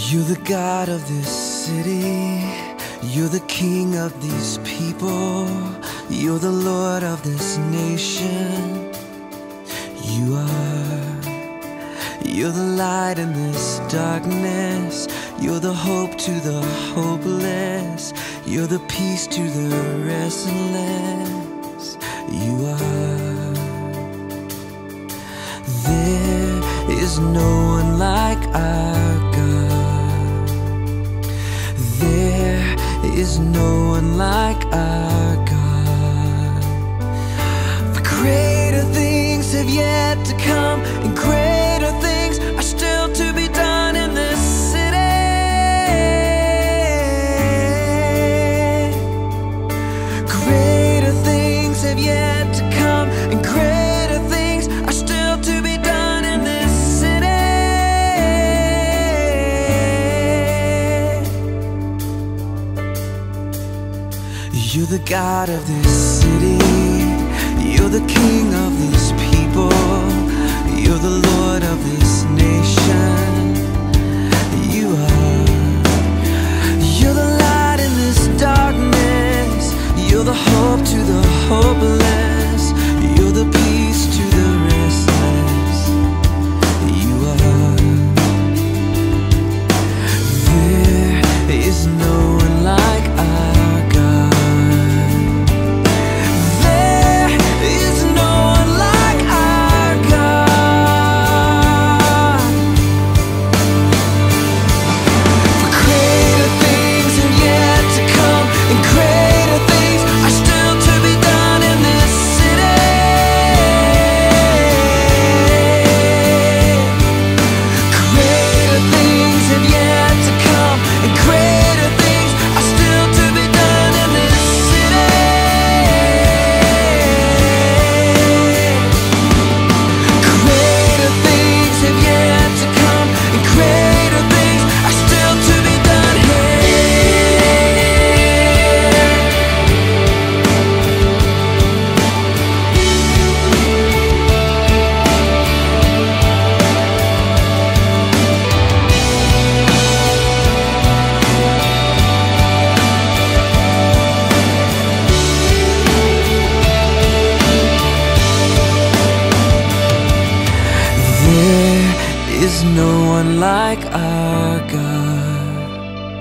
You're the God of this city. You're the King of these people. You're the Lord of this nation. You are. You're the light in this darkness. You're the hope to the hopeless. You're the peace to the restless. You are. There is no one like our God. There is no one like our God. For greater things have yet to come, and greater things are still to be done in this city. Greater things have yet to come, and greater things are still to be done in this city. You're the God of this city. You're the King of these people. You're the Lord of this nation. You are. You're the light in this darkness. You're the hope to the hopeless. You're the peace to the restless. You are. There is no one like our God. There is no one like our God. For greater things have yet to come, and greater things are still to be done in this city. Greater things have yet to come, and greater things are still to be done in this city. Greater things have yet to come, and greater things are still to be done There is no one like our God.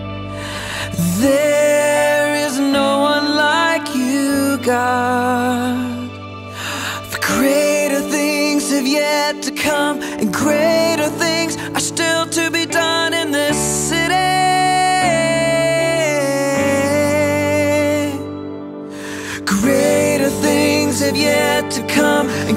There is no one like you, God. For greater things have yet to come, and greater things are still to be done in this city. Greater things have yet to come, and